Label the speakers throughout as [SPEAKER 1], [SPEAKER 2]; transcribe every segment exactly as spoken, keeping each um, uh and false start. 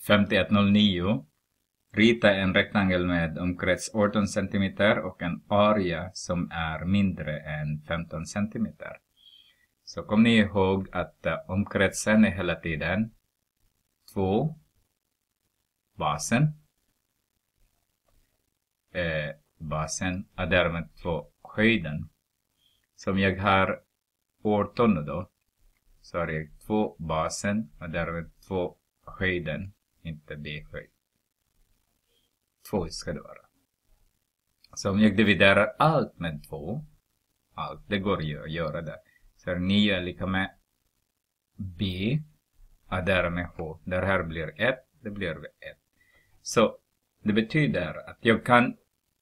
[SPEAKER 1] femtioett noll nio. Rita en rektangel med omkrets arton centimeter och en area som är mindre än femton centimeter. Så kom ni ihåg att uh, omkretsen är hela tiden två basen. Eh, basen är därmed två höjden. Som jag har arton då, så har jag två basen och därmed två höjden, inte b-höjd. två ska det vara. Så om jag dividerar allt med två, allt, det går ju att göra det. Så nio är lika med b och därmed h. Det här blir ett, det blir ett. Så det betyder att jag kan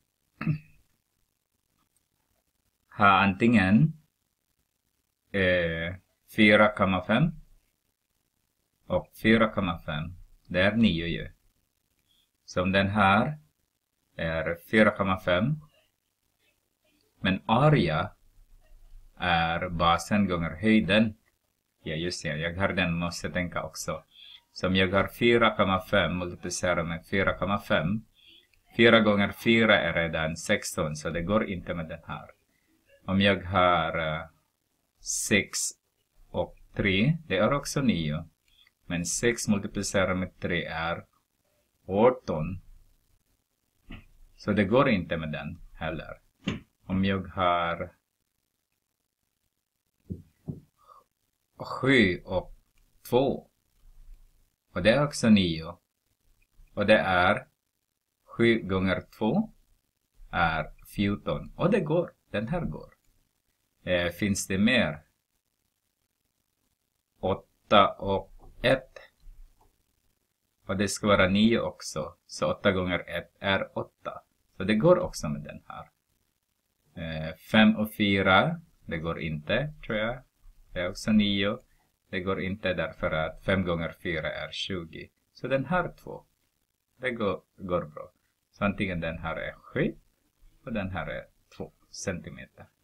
[SPEAKER 1] ha antingen eh, fyra komma fem och fyra komma fem. Det är nio ju. Så om den här är fyra komma fem. Men area är basen gånger höjden. Ja just det, jag har den, måste tänka också. Så om jag har fyra komma fem multiplicerar med fyra komma fem. fyra gånger fyra är redan sexton, så det går inte med den här. Om jag har uh, sex och tre, det är också nio. Men sex multiplicerar med tre är arton. Så det går inte med den heller. Om jag har sju och två. Och det är också nio. Och det är sju gånger två är fjorton. Och det går. Den här går. Eh, finns det mer? åtta och ett. Och det ska vara nio också. Så åtta gånger ett är åtta. Så det går också med den här. Eh, fem och fyra. Det går inte, tror jag. Det är också nio. Det går inte därför att fem gånger fyra är tjugo. Så den här två. Det går, går bra. Så antingen den här är sju. Och den här är två centimeter.